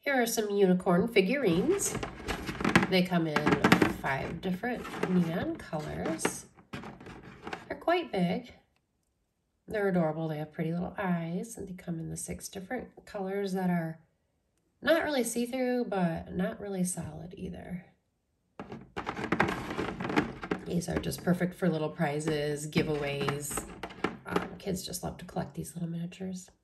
Here are some unicorn figurines. They come in 5 different neon colors. They're quite big. They're adorable. They have pretty little eyes, and they come in the 6 different colors that are not really see-through, but not really solid either. These are just perfect for little prizes, giveaways. Kids just love to collect these little miniatures.